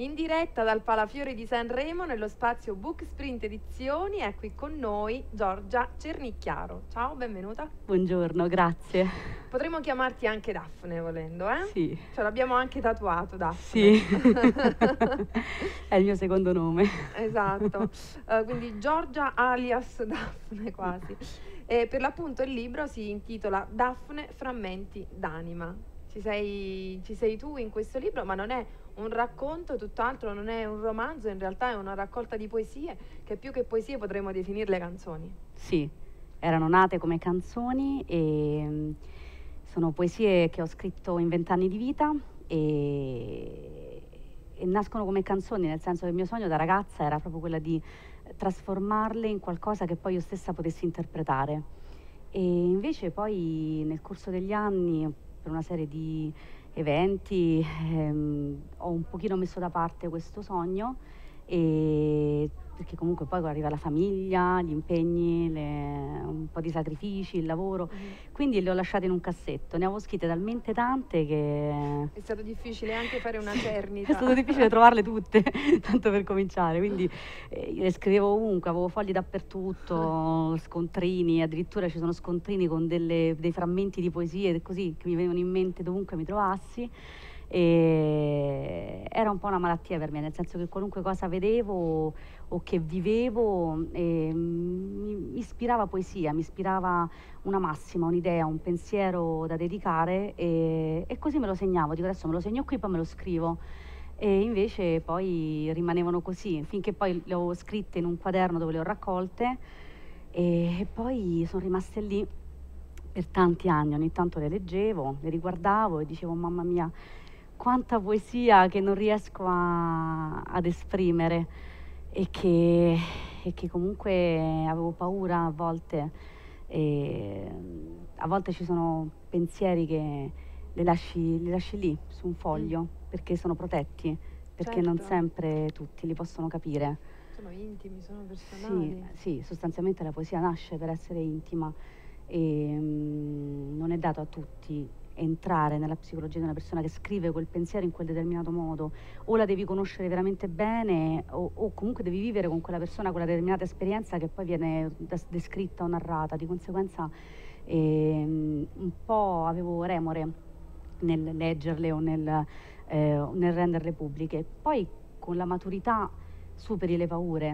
in diretta dal Palafiori di Sanremo nello spazio Book Sprint Edizioni. È qui con noi Giorgia Cernicchiaro. Ciao, benvenuta. Buongiorno, grazie. Potremmo chiamarti anche Daphne volendo, eh? Sì. Ce l'abbiamo anche tatuato, Daphne. Sì. È il mio secondo nome. Esatto. Quindi Giorgia alias Daphne quasi. E per l'appunto il libro si intitola Daphne Frammenti d'anima. Ci sei tu in questo libro, ma non è un racconto, tutt'altro, non è un romanzo, in realtà è una raccolta di poesie che più che poesie potremmo definirle canzoni. Sì, erano nate come canzoni e sono poesie che ho scritto in 20 anni di vita e nascono come canzoni, nel senso che il mio sogno da ragazza era proprio quella di trasformarle in qualcosa che poi io stessa potessi interpretare. E invece poi nel corso degli anni, per una serie di eventi, ho un pochino messo da parte questo sogno, perché comunque poi arriva la famiglia, gli impegni, un po' di sacrifici, il lavoro, quindi le ho lasciate in un cassetto. Ne avevo scritte talmente tante che È stato difficile anche fare una cernita. è stato difficile trovarle tutte, tanto per cominciare, quindi le scrivevo ovunque, avevo fogli dappertutto, scontrini, addirittura ci sono scontrini con dei frammenti di poesie così che mi venivano in mente dovunque mi trovassi. E era un po' una malattia per me, nel senso che qualunque cosa vedevo o che vivevo mi ispirava poesia, mi ispirava una massima, un'idea, un pensiero da dedicare e così me lo segnavo, dico adesso me lo segno qui, poi me lo scrivo. E invece poi rimanevano così, finché poi le ho scritte in un quaderno dove le ho raccolte e poi sono rimaste lì per tanti anni. Ogni tanto le leggevo, le riguardavo e dicevo mamma mia, quanta poesia che non riesco ad esprimere e che comunque avevo paura a volte. A volte ci sono pensieri che li lasci lì su un foglio perché sono protetti, perché non sempre tutti li possono capire. Sono intimi, sono personali. Sì, sostanzialmente la poesia nasce per essere intima e non è dato a tutti entrare nella psicologia di una persona che scrive quel pensiero in quel determinato modo. O la devi conoscere veramente bene o comunque devi vivere con quella persona quella determinata esperienza che poi viene descritta o narrata. Di conseguenza un po' avevo remore nel leggerle o nel renderle pubbliche. Poi con la maturità superi le paure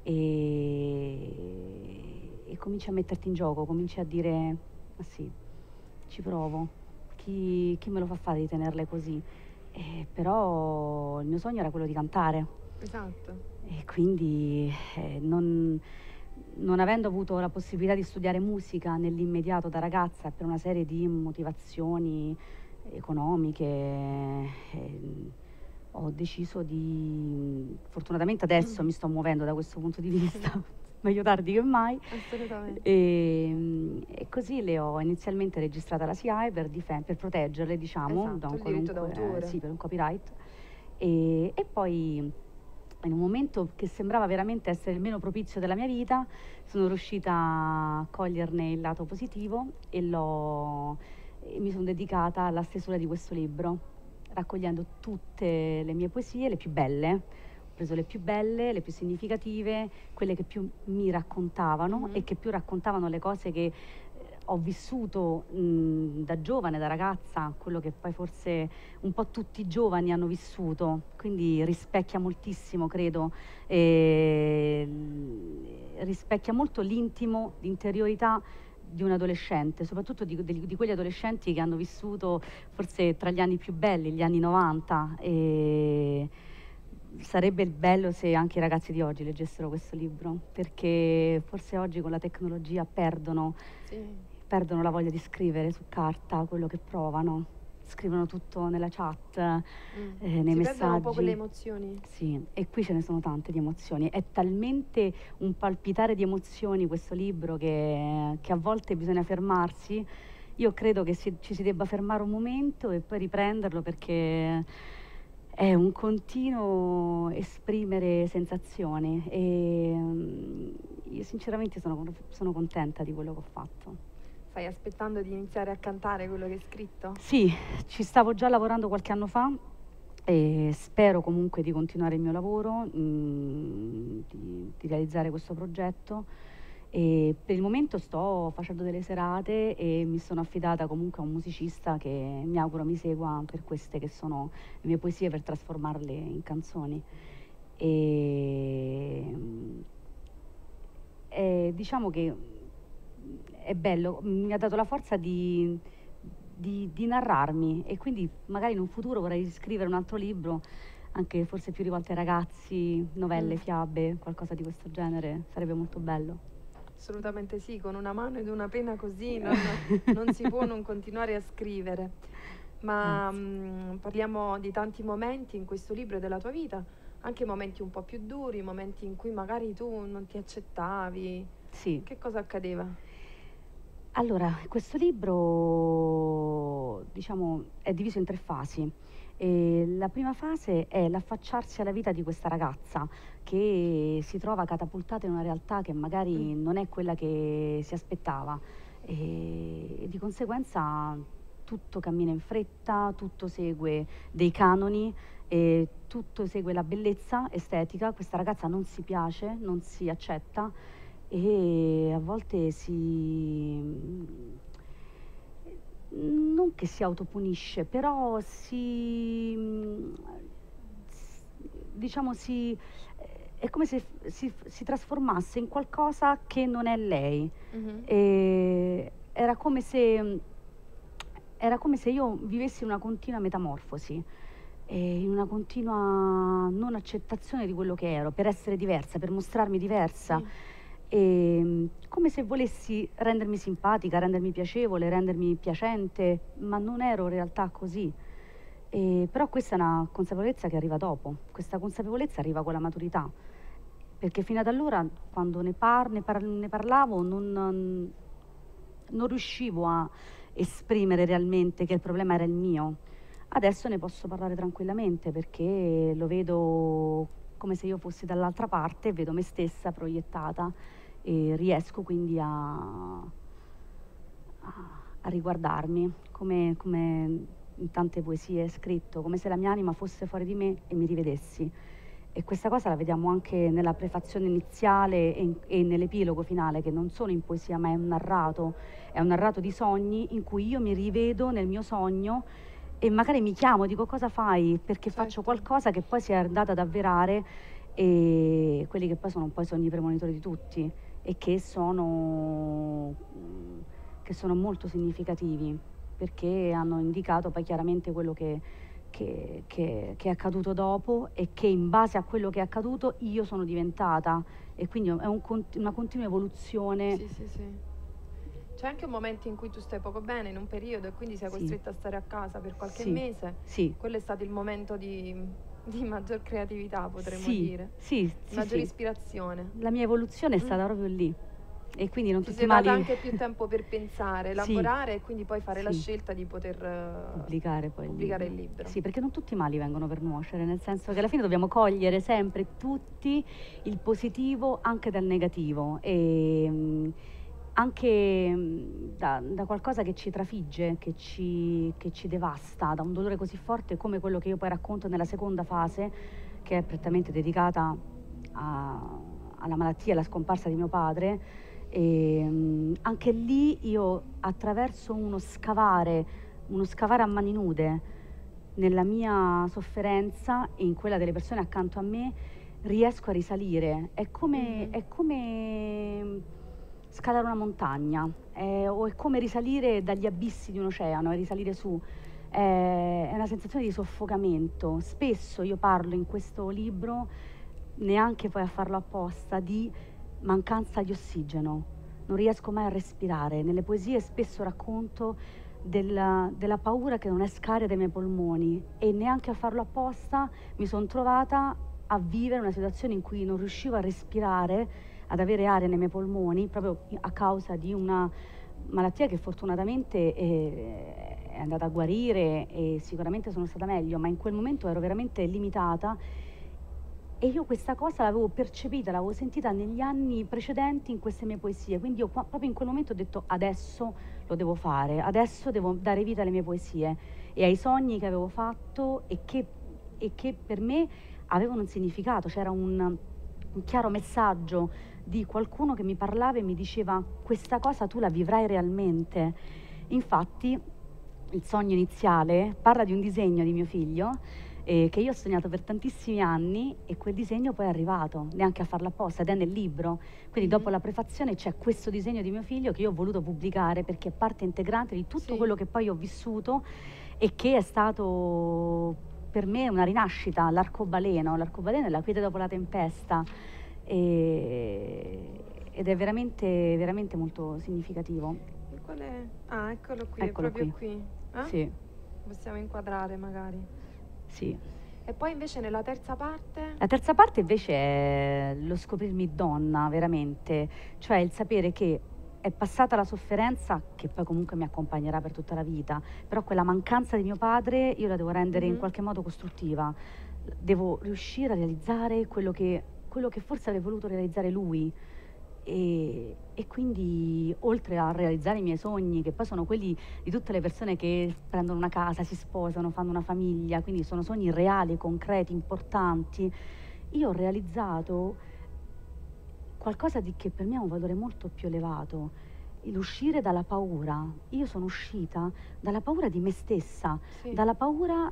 e cominci a metterti in gioco, cominci a dire ma sì, ci provo, chi me lo fa fare di tenerle così? Però il mio sogno era quello di cantare. Esatto. E quindi non avendo avuto la possibilità di studiare musica nell'immediato da ragazza per una serie di motivazioni economiche, ho deciso fortunatamente adesso mi sto muovendo da questo punto di vista, meglio tardi che mai. Assolutamente. E così le ho inizialmente registrate alla SIAE per proteggerle, diciamo, Esatto, da un il diritto d'autore. sì, per un copyright. E poi in un momento che sembrava veramente essere il meno propizio della mia vita, sono riuscita a coglierne il lato positivo e mi sono dedicata alla stesura di questo libro, raccogliendo tutte le mie poesie, le più belle. Ho preso le più belle, le più significative, quelle che più mi raccontavano e che più raccontavano le cose che ho vissuto da giovane, da ragazza, quello che poi forse un po' tutti i giovani hanno vissuto, quindi rispecchia moltissimo, credo, rispecchia molto l'intimo, l'interiorità di un adolescente, soprattutto di quegli adolescenti che hanno vissuto forse tra gli anni più belli, gli anni 90, e sarebbe bello se anche i ragazzi di oggi leggessero questo libro, perché forse oggi con la tecnologia perdono la voglia di scrivere su carta quello che provano, scrivono tutto nella chat, nei messaggi. Si perdono un po' quelle emozioni. Sì, e qui ce ne sono tante di emozioni. È talmente un palpitare di emozioni questo libro che a volte bisogna fermarsi. Io credo che ci si debba fermare un momento e poi riprenderlo, perché è un continuo esprimere sensazioni e io sinceramente sono contenta di quello che ho fatto. Stai aspettando di iniziare a cantare quello che hai scritto? Sì, ci stavo già lavorando qualche anno fa e spero comunque di continuare il mio lavoro, di realizzare questo progetto. E per il momento sto facendo delle serate e mi sono affidata comunque a un musicista che mi auguro mi segua per queste che sono le mie poesie, per trasformarle in canzoni. E, diciamo che è bello, mi ha dato la forza di narrarmi, e quindi magari in un futuro vorrei scrivere un altro libro, anche forse più rivolte ai ragazzi, novelle, fiabe, qualcosa di questo genere, sarebbe molto bello. Assolutamente sì, con una mano ed una penna così non si può non continuare a scrivere. Ma parliamo di tanti momenti in questo libro della tua vita, anche momenti un po' più duri, momenti in cui magari tu non ti accettavi. Sì. Che cosa accadeva? Allora, questo libro, diciamo, è diviso in 3 fasi. La prima fase è l'affacciarsi alla vita di questa ragazza che si trova catapultata in una realtà che magari non è quella che si aspettava, e di conseguenza tutto cammina in fretta, tutto segue dei canoni, e tutto segue la bellezza estetica. Questa ragazza non si piace, non si accetta, e a volte non che si autopunisce, però diciamo è come se si trasformasse in qualcosa che non è lei. E era come se io vivessi in una continua metamorfosi, in una continua non accettazione di quello che ero, per essere diversa, per mostrarmi diversa. Come se volessi rendermi simpatica, rendermi piacevole, rendermi piacente, ma non ero in realtà così. Però questa è una consapevolezza che arriva dopo, questa consapevolezza arriva con la maturità, perché fino ad allora, quando ne parlavo, non riuscivo a esprimere realmente che il problema era il mio. Adesso ne posso parlare tranquillamente, perché lo vedo come se io fossi dall'altra parte, vedo me stessa proiettata e riesco quindi a riguardarmi, come in tante poesie è scritto, come se la mia anima fosse fuori di me e mi rivedessi. E questa cosa la vediamo anche nella prefazione iniziale e nell'epilogo finale, che non sono in poesia ma è un narrato di sogni in cui io mi rivedo nel mio sogno e magari mi chiamo, dico: cosa fai? Perché faccio qualcosa che poi si è andata ad avverare, e quelli che poi sono un po' i sogni premonitori di tutti, e che sono molto significativi, perché hanno indicato poi chiaramente quello che è accaduto dopo, e che in base a quello che è accaduto io sono diventata, e quindi è una continua evoluzione. Sì. C'è anche un momento in cui tu stai poco bene in un periodo e quindi sei costretta a stare a casa per qualche mese. Sì. Quello è stato il momento di maggior creatività, potremmo dire. Sì, maggior ispirazione. La mia evoluzione è stata proprio lì. E quindi non ti tutti i mali... Ti sei data anche più tempo per pensare, elaborare e quindi poi fare la scelta di poter pubblicare il libro. Sì, perché non tutti i mali vengono per nuocere, nel senso che alla fine dobbiamo cogliere sempre tutti il positivo anche dal negativo, e anche da qualcosa che ci trafigge, che ci devasta, da un dolore così forte come quello che io poi racconto nella seconda fase, che è prettamente dedicata alla malattia, alla scomparsa di mio padre. E anche lì io, attraverso uno scavare a mani nude nella mia sofferenza e in quella delle persone accanto a me, riesco a risalire. È come scalare una montagna, o è come risalire dagli abissi di un oceano e risalire su. È una sensazione di soffocamento. Spesso io parlo in questo libro, neanche poi a farlo apposta, di mancanza di ossigeno, non riesco mai a respirare. Nelle poesie spesso racconto della paura che non esca aria dai miei polmoni, e neanche a farlo apposta mi sono trovata a vivere una situazione in cui non riuscivo a respirare, ad avere aria nei miei polmoni, proprio a causa di una malattia che fortunatamente è andata a guarire, e sicuramente sono stata meglio, ma in quel momento ero veramente limitata. E io questa cosa l'avevo percepita, l'avevo sentita negli anni precedenti in queste mie poesie, quindi io proprio in quel momento ho detto: adesso lo devo fare, adesso devo dare vita alle mie poesie e ai sogni che avevo fatto e che e che per me avevano un significato, c'era un chiaro messaggio di qualcuno che mi parlava e mi diceva questa cosa tu la vivrai realmente. Infatti il sogno iniziale parla di un disegno di mio figlio che io ho sognato per tantissimi anni e quel disegno poi è arrivato, neanche a farlo apposta, ed è nel libro. Quindi dopo la prefazione c'è questo disegno di mio figlio che io ho voluto pubblicare perché è parte integrante di tutto quello che poi ho vissuto e che è stato per me una rinascita, l'arcobaleno è la quiete dopo la tempesta ed è veramente, veramente molto significativo. Qual è? Ah, eccolo qui, Eccolo è proprio qui. Sì. Possiamo inquadrare magari. Sì. E poi invece nella terza parte? La terza parte invece è lo scoprirmi donna, veramente, cioè il sapere che è passata la sofferenza, che poi comunque mi accompagnerà per tutta la vita, però quella mancanza di mio padre io la devo rendere in qualche modo costruttiva, devo riuscire a realizzare quello che forse avrei voluto realizzare lui. E quindi oltre a realizzare i miei sogni, che poi sono quelli di tutte le persone che prendono una casa, si sposano, fanno una famiglia, quindi sono sogni reali, concreti, importanti, io ho realizzato qualcosa che per me ha un valore molto più elevato, l'uscire dalla paura. Io sono uscita dalla paura di me stessa, dalla paura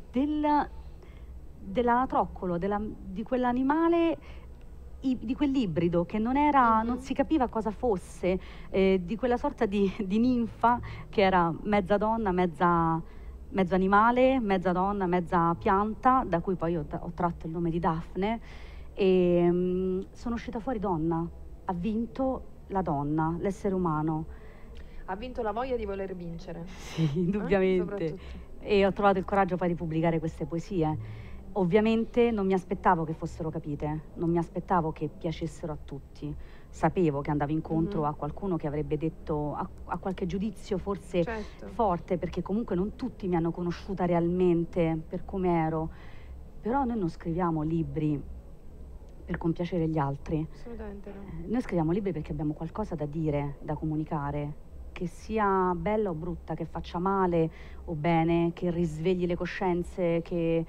dell'anatroccolo, di quell'animale, di quell'ibrido che non era, non si capiva cosa fosse, di quella sorta di ninfa che era mezza donna, mezzo animale, mezza donna, mezza pianta, da cui poi ho tratto il nome di Daphne, e sono uscita fuori donna. Ha vinto la donna, l'essere umano. Ha vinto la voglia di voler vincere. Sì, indubbiamente. E ho trovato il coraggio poi di pubblicare queste poesie. Ovviamente non mi aspettavo che fossero capite, non mi aspettavo che piacessero a tutti. Sapevo che andavo incontro a qualcuno che avrebbe detto, a qualche giudizio forse forte, perché comunque non tutti mi hanno conosciuta realmente per come ero. Però noi non scriviamo libri per compiacere gli altri. Assolutamente no. Noi scriviamo libri perché abbiamo qualcosa da dire, da comunicare, che sia bella o brutta, che faccia male o bene, che risvegli le coscienze, che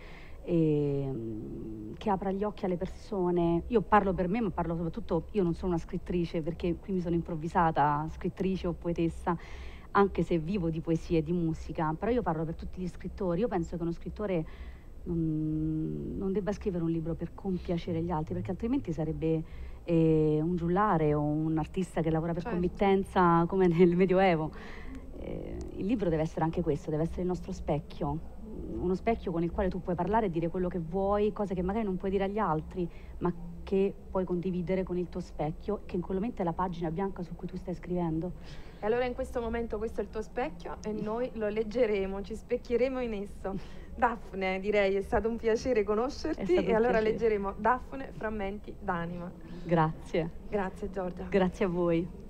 apra gli occhi alle persone. Io parlo per me, ma parlo soprattutto, io non sono una scrittrice, perché qui mi sono improvvisata scrittrice o poetessa, anche se vivo di poesia e di musica, però io parlo per tutti gli scrittori. Io penso che uno scrittore non debba scrivere un libro per compiacere gli altri, perché altrimenti sarebbe un giullare o un artista che lavora per committenza come nel Medioevo. Il libro deve essere anche questo, deve essere il nostro specchio, uno specchio con il quale tu puoi parlare e dire quello che vuoi, cose che magari non puoi dire agli altri, ma che puoi condividere con il tuo specchio, che in quel momento è la pagina bianca su cui tu stai scrivendo. E allora in questo momento questo è il tuo specchio e noi lo leggeremo, ci specchieremo in esso. Daphne, direi, è stato un piacere conoscerti e allora leggeremo Daphne, frammenti d'anima. Grazie. Grazie Giorgia. Grazie a voi.